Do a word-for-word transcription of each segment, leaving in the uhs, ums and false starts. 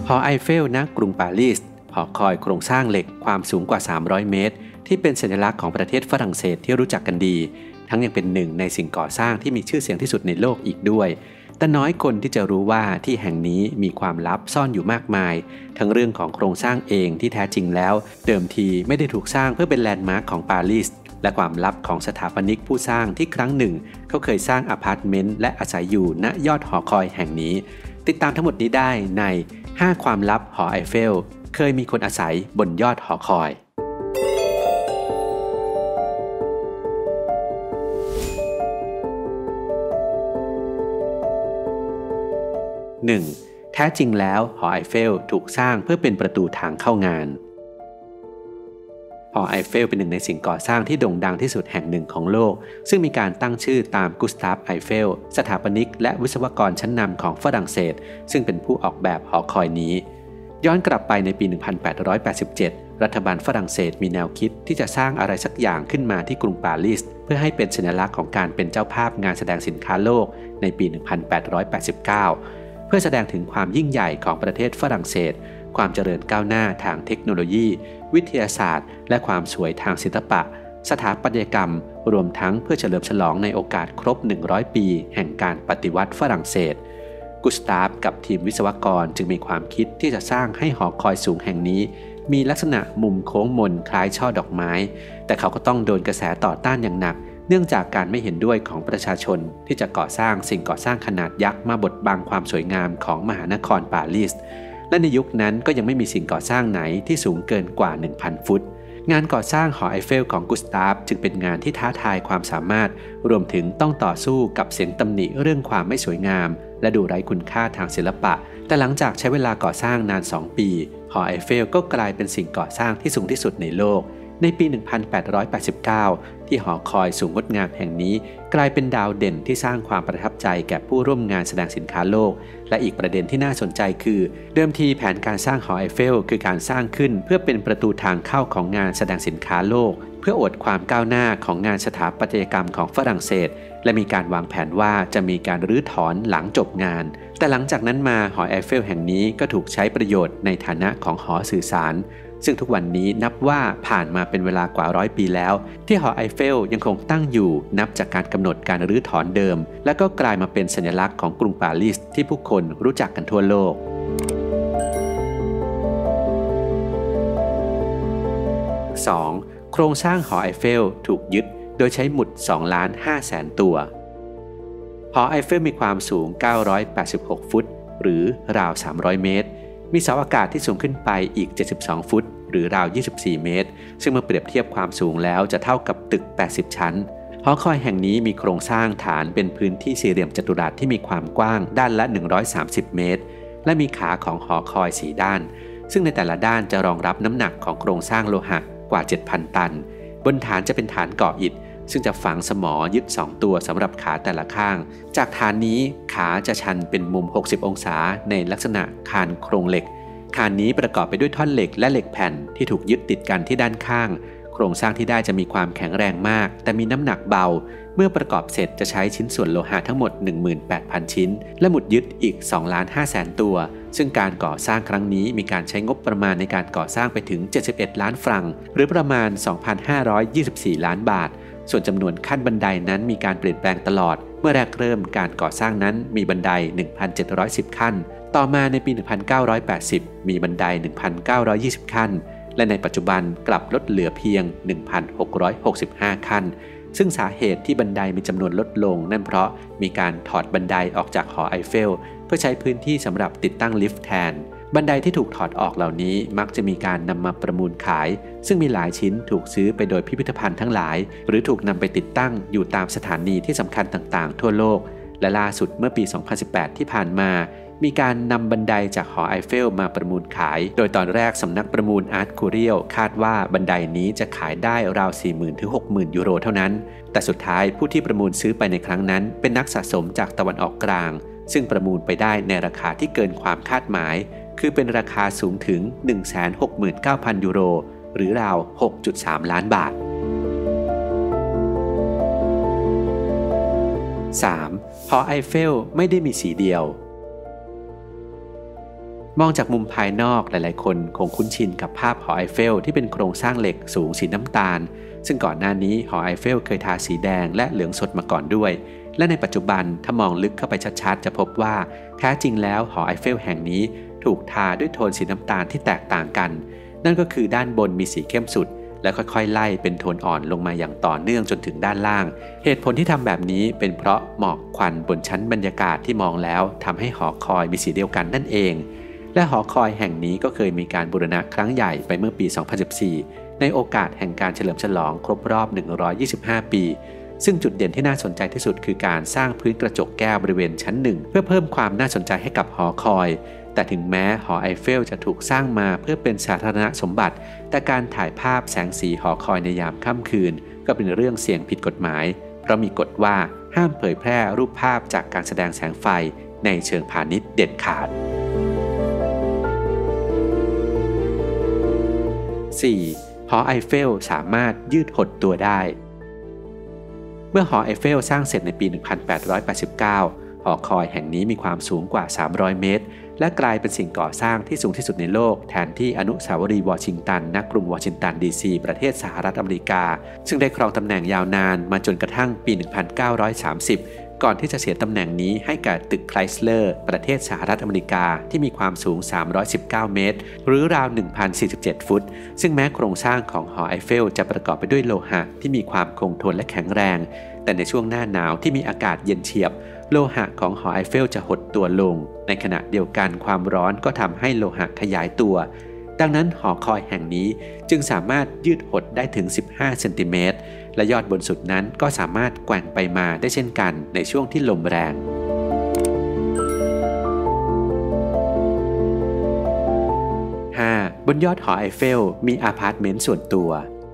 อไอเฟลณกรุงปารีสหอคอยโครงสร้างเหล็กความสูงกว่าสามร้อยเมตรที่เป็นสัญลักษณ์ของประเทศฝรั่งเศสที่รู้จักกันดีทั้งยังเป็นหนึ่งในสิ่งก่อสร้างที่มีชื่อเสียงที่สุดในโลกอีกด้วยแต่น้อยคนที่จะรู้ว่าที่แห่งนี้มีความลับซ่อนอยู่มากมายทั้งเรื่องของโครงสร้างเองที่แท้จริงแล้วเดิมทีไม่ได้ถูกสร้างเพื่อเป็นแลนด์มาร์คของปารีสและความลับของสถาปนิกผู้สร้างที่ครั้งหนึ่งเขาเคยสร้างอพาร์ตเมนต์และอาศัยอยู่ณยอดหอคอยแห่งนี้ติดตามทั้งหมดนี้ได้ในห้าความลับหอไอเฟลเคยมีคนอาศัยบนยอดหอคอยหนึ่ง แท้จริงแล้วหอไอเฟลถูกสร้างเพื่อเป็นประตูทางเข้างานหอไอเฟลเป็นหนึ่งในสิ่งก่อสร้างที่โด่งดังที่สุดแห่งหนึ่งของโลกซึ่งมีการตั้งชื่อตามกุสตาฟไอเฟลสถาปนิกและวิศวกรชั้นนำของฝรั่งเศสซึ่งเป็นผู้ออกแบบหอคอยนี้ย้อนกลับไปในปี หนึ่งพันแปดร้อยแปดสิบเจ็ด รัฐบาลฝรั่งเศสมีแนวคิดที่จะสร้างอะไรสักอย่างขึ้นมาที่กรุงปารีสเพื่อให้เป็นสัญลักษณ์ของการเป็นเจ้าภาพงานแสดงสินค้าโลกในปี หนึ่งพันแปดร้อยแปดสิบเก้า เพื่อแสดงถึงความยิ่งใหญ่ของประเทศฝรั่งเศสความเจริญก้าวหน้าทางเทคโนโลยีวิทยาศาสตร์และความสวยทางศิลปะสถาปัตยกรรมรวมทั้งเพื่อเฉลิมฉลองในโอกาสครบหนึ่งร้อยปีแห่งการปฏิวัติฝรั่งเศสกุสตาฟกับทีมวิศวกรจึงมีความคิดที่จะสร้างให้หอคอยสูงแห่งนี้มีลักษณะมุมโค้งมนคล้ายช่อดอกไม้แต่เขาก็ต้องโดนกระแสต่อต้านอย่างหนักเนื่องจากการไม่เห็นด้วยของประชาชนที่จะก่อสร้างสิ่งก่อสร้างขนาดยักษ์มาบดบังความสวยงามของมหานครปารีสและในยุคนั้นก็ยังไม่มีสิ่งก่อสร้างไหนที่สูงเกินกว่า หนึ่งพัน ฟุตงานก่อสร้างหอไอเฟลของกุสตาฟจึงเป็นงานที่ท้าทายความสามารถรวมถึงต้องต่อสู้กับเสียงตำหนิเรื่องความไม่สวยงามและดูไร้คุณค่าทางศิลปะแต่หลังจากใช้เวลาก่อสร้างนานสองปีหอไอเฟลก็กลายเป็นสิ่งก่อสร้างที่สูงที่สุดในโลกในปี หนึ่งพันแปดร้อยแปดสิบเก้า ที่หอคอยสูงงดงามแห่งนี้กลายเป็นดาวเด่นที่สร้างความประทับใจแก่ผู้ร่วมงานแสดงสินค้าโลกและอีกประเด็นที่น่าสนใจคือเดิมทีแผนการสร้างหอไอเฟลคือการสร้างขึ้นเพื่อเป็นประตูทางเข้าของงานแสดงสินค้าโลกเพื่ออวดความก้าวหน้าของงานสถาปัตยกรรมของฝรั่งเศสและมีการวางแผนว่าจะมีการรื้อถอนหลังจบงานแต่หลังจากนั้นมาหอไอเฟลแห่งนี้ก็ถูกใช้ประโยชน์ในฐานะของหอสื่อสารซึ่งทุกวันนี้นับว่าผ่านมาเป็นเวลากว่าร้อยปีแล้วที่หอไอเฟลยังคงตั้งอยู่นับจากการกำหนดการรื้อถอนเดิมและก็กลายมาเป็นสัญลักษณ์ของกรุงปารีสที่ผู้คนรู้จักกันทั่วโลก สอง โครงสร้างหอไอเฟลถูกยึดโดยใช้หมุด สองล้านห้าแสน ตัวหอไอเฟลมีความสูงเก้าร้อยแปดสิบหกฟุตหรือราวสามร้อยเมตรมีเสาอากาศที่สูงขึ้นไปอีกเจ็ดสิบสองฟุตหรือราวยี่สิบสี่เมตรซึ่งเมื่อเปรียบเทียบความสูงแล้วจะเท่ากับตึกแปดสิบชั้นหอคอยแห่งนี้มีโครงสร้างฐานเป็นพื้นที่สี่เหลี่ยมจัตุรัสที่มีความกว้างด้านละหนึ่งร้อยสามสิบเมตรและมีขาของหอคอยสี่ด้านซึ่งในแต่ละด้านจะรองรับน้ำหนักของโครงสร้างโลหะกว่า เจ็ดพัน ตันบนฐานจะเป็นฐานก่ออิฐซึ่งจะฝังสมอยึดสองตัวสำหรับขาแต่ละข้างจากฐานนี้ขาจะชันเป็นมุมหกสิบองศาในลักษณะคานโครงเหล็กคานนี้ประกอบไปด้วยท่อนเหล็กและเหล็กแผ่นที่ถูกยึดติดกันที่ด้านข้างโครงสร้างที่ได้จะมีความแข็งแรงมากแต่มีน้ำหนักเบาเมื่อประกอบเสร็จจะใช้ชิ้นส่วนโลหะทั้งหมด หนึ่งหมื่นแปดพัน ชิ้นและหมุดยึดอีก สองล้านห้าแสน ตัวซึ่งการก่อสร้างครั้งนี้มีการใช้งบประมาณในการก่อสร้างไปถึงเจ็ดสิบเอ็ดล้านฟรังหรือประมาณ สองพันห้าร้อยยี่สิบสี่ ล้านบาทส่วนจำนวนขั้นบันไดนั้นมีการเปลี่ยนแปลงตลอดเมื่อแรกเริ่มการก่อสร้างนั้นมีบันได หนึ่งพันเจ็ดร้อยสิบ ขั้นต่อมาในปี หนึ่งพันเก้าร้อยแปดสิบ มีบันได หนึ่งพันเก้าร้อยยี่สิบ ขั้นและในปัจจุบันกลับลดเหลือเพียง หนึ่งพันหกร้อยหกสิบห้า ขั้นซึ่งสาเหตุที่บันไดมีจำนวนลดลงนั่นเพราะมีการถอดบันไดออกจากหอไอเฟลเพื่อใช้พื้นที่สำหรับติดตั้งลิฟต์แทนบันไดที่ถูกถอดออกเหล่านี้มักจะมีการนำมาประมูลขายซึ่งมีหลายชิ้นถูกซื้อไปโดยพิพิธภัณฑ์ทั้งหลายหรือถูกนำไปติดตั้งอยู่ตามสถานีที่สำคัญต่างๆทั่วโลกและล่าสุดเมื่อปี สองพันสิบแปด ที่ผ่านมามีการนำบันไดจากหอไอเฟลมาประมูลขายโดยตอนแรกสำนักประมูลอาร์ตคูเรียลคาดว่าบันไดนี้จะขายได้ราว สี่หมื่นถึงหกหมื่น ยูโรเท่านั้นแต่สุดท้ายผู้ที่ประมูลซื้อไปในครั้งนั้นเป็นนักสะสมจากตะวันออกกลางซึ่งประมูลไปได้ในราคาที่เกินความคาดหมายคือเป็นราคาสูงถึง หนึ่งแสนหกหมื่นเก้าพัน ยูโรหรือราว หกจุดสาม ล้านบาท สาม หอไอเฟลไม่ได้มีสีเดียวมองจากมุมภายนอกหลายๆคนคงคุ้นชินกับภาพหอไอเฟลที่เป็นโครงสร้างเหล็กสูงสีน้ำตาลซึ่งก่อนหน้านี้หอไอเฟลเคยทาสีแดงและเหลืองสดมาก่อนด้วยและในปัจจุบันถ้ามองลึกเข้าไปชัดๆจะพบว่าแท้จริงแล้วหอไอเฟลแห่งนี้ถูกทาด้วยโทนสีน้ำตาลที่แตกต่างกันนั่นก็คือด้านบนมีสีเข้มสุดและค่อยๆไล่เป็นโทนอ่อนลงมาอย่างต่อเนื่องจนถึงด้านล่างเหตุผลที่ทำแบบนี้เป็นเพราะหมอกควันบนชั้นบรรยากาศที่มองแล้วทำให้หอคอยมีสีเดียวกันนั่นเองและหอคอยแห่งนี้ก็เคยมีการบูรณะครั้งใหญ่ไปเมื่อปี สองพันสิบสี่ ในโอกาสแห่งการเฉลิมฉลองครบรอบ หนึ่งร้อยยี่สิบห้า ปีซึ่งจุดเด่นที่น่าสนใจที่สุดคือการสร้างพื้นกระจกแก้วบริเวณชั้นหนึ่งเพื่อเพิ่มความน่าสนใจให้กับหอคอยแต่ถึงแม้หอไอเฟลจะถูกสร้างมาเพื่อเป็นสาธารณสมบัติแต่การถ่ายภาพแสงสีหอคอยในยามค่ำคืนก็เป็นเรื่องเสี่ยงผิดกฎหมายเพราะมีกฎว่าห้ามเผยแพร่รูปภาพจากการแสดงแสงไฟในเชิงพาณิชย์เด็ดขาด สี่. หอไอเฟลสามารถยืดหดตัวได้เมื่อหอไอเฟลสร้างเสร็จในปี หนึ่งพันแปดร้อยแปดสิบเก้า หอคอยแห่งนี้มีความสูงกว่า สามร้อย เมตรและกลายเป็นสิ่งก่อสร้างที่สูงที่สุดในโลกแทนที่อนุสาวรีย์วอชิงตันณกรุงวอชิงตันดีซีประเทศสหรัฐอเมริกาซึ่งได้ครองตำแหน่งยาวนานมาจนกระทั่งปี หนึ่งพันเก้าร้อยสามสิบ ก่อนที่จะเสียตำแหน่งนี้ให้กับตึกไคลส์เลอร์ประเทศสหรัฐอเมริกาที่มีความสูง สามร้อยสิบเก้า เมตรหรือราว หนึ่งพันสี่สิบเจ็ด ฟุตซึ่งแม้โครงสร้างของหอไอเฟลจะประกอบไปด้วยโลหะที่มีความคงทนและแข็งแรงแต่ในช่วงหน้าหนาวที่มีอากาศเย็นเฉียบโลหะของหอไอเฟลจะหดตัวลงในขณะเดียวกันความร้อนก็ทำให้โลหะขยายตัวดังนั้นหอคอยแห่งนี้จึงสามารถยืดหดได้ถึงสิบห้าเซนติเมตรและยอดบนสุดนั้นก็สามารถแกว่งไปมาได้เช่นกันในช่วงที่ลมแรง ห้า. บนยอดหอไอเฟลมีอพาร์ตเมนต์ส่วนตัว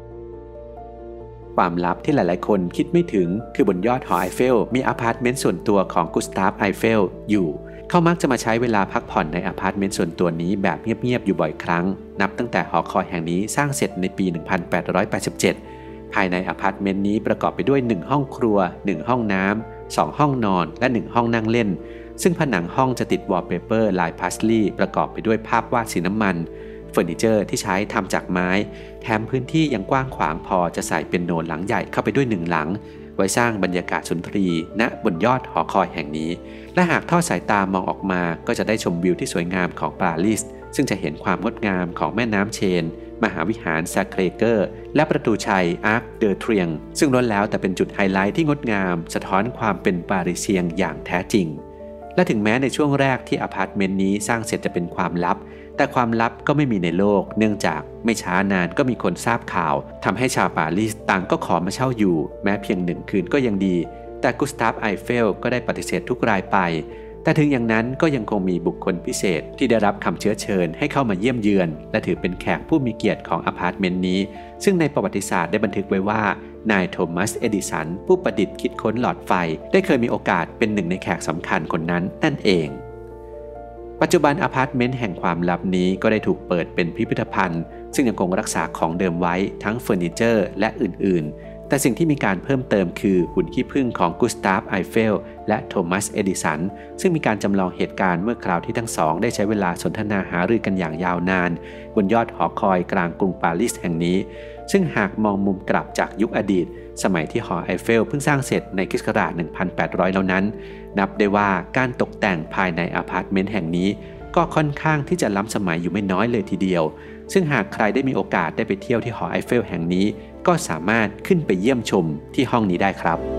ความลับที่หลายๆคนคิดไม่ถึงคือบนยอดหอไอเฟลมีอพาร์ตเมนต์ส่วนตัวของกุสตาฟไอเฟลอยู่เขามักจะมาใช้เวลาพักผ่อนในอพาร์ตเมนต์ส่วนตัวนี้แบบเงียบๆอยู่บ่อยครั้งนับตั้งแต่หอคอยแห่งนี้สร้างเสร็จในปี หนึ่งพันแปดร้อยแปดสิบเจ็ด ภายในอพาร์ตเมนต์นี้ประกอบไปด้วยหนึ่งห้องครัวหนึ่งห้องน้ำสองห้องนอนและหนึ่งห้องนั่งเล่นซึ่งผนังห้องจะติดวอลเปเปอร์ลายพาสลีย์ประกอบไปด้วยภาพวาดสีน้ำมันเฟอร์นิเจอร์ที่ใช้ทำจากไม้แถมพื้นที่ยังกว้างขวางพอจะใส่เปียโนหลังใหญ่เข้าไปด้วยหนึ่งหลังไว้สร้างบรรยากาศสุนทรีณบนยอดหอคอยแห่งนี้และหากทอดสายตามองออกมาก็จะได้ชมวิวที่สวยงามของปารีสซึ่งจะเห็นความงดงามของแม่น้ำเชนมหาวิหารซาเครเกอร์และประตูชัยอาร์คเดอเทรียงซึ่งล้วนแล้วแต่เป็นจุดไฮไลท์ที่งดงามสะท้อนความเป็นปารีเซียงอย่างแท้จริงและถึงแม้ในช่วงแรกที่อพาร์ตเมนต์นี้สร้างเสร็จจะเป็นความลับแต่ความลับก็ไม่มีในโลกเนื่องจากไม่ช้านานก็มีคนทราบข่าวทำให้ชาวปารีสต่างก็ขอมาเช่าอยู่แม้เพียงหนึ่งคืนก็ยังดีแต่กุสตาฟไอเฟลก็ได้ปฏิเสธทุกรายไปแต่ถึงอย่างนั้นก็ยังคงมีบุคคลพิเศษที่ได้รับคำเชื้อเชิญให้เข้ามาเยี่ยมเยือนและถือเป็นแขกผู้มีเกียรติของอพาร์ตเมนต์นี้ซึ่งในประวัติศาสตร์ได้บันทึกไว้ว่านายโทมัสเอดิสันผู้ประดิษฐ์คิดค้นหลอดไฟได้เคยมีโอกาสเป็นหนึ่งในแขกสำคัญคนนั้นนั่นเองปัจจุบันอพาร์ตเมนต์แห่งความลับนี้ก็ได้ถูกเปิดเป็นพิพิธภัณฑ์ซึ่งยังคงรักษาของเดิมไว้ทั้งเฟอร์นิเจอร์และอื่นๆแต่สิ่งที่มีการเพิ่มเติมคือหุ่นขี้ผึ้งของกุสตาฟไอเฟลและโทมัสเอดิสันซึ่งมีการจำลองเหตุการณ์เมื่อคราวที่ทั้งสองได้ใช้เวลาสนทนาหารือกันอย่างยาวนานบนยอดหอคอยกลางกรุงปารีสแห่งนี้ซึ่งหากมองมุมกลับจากยุคอดีตสมัยที่หอไอเฟลเพิ่งสร้างเสร็จในคริสต์ศักราช หนึ่งพันแปดร้อย แล้วนั้นนับได้ว่าการตกแต่งภายในอพาร์ตเมนต์แห่งนี้ก็ค่อนข้างที่จะล้ำสมัยอยู่ไม่น้อยเลยทีเดียวซึ่งหากใครได้มีโอกาสได้ไปเที่ยวที่หอไอเฟลแห่งนี้ก็สามารถขึ้นไปเยี่ยมชมที่ห้องนี้ได้ครับ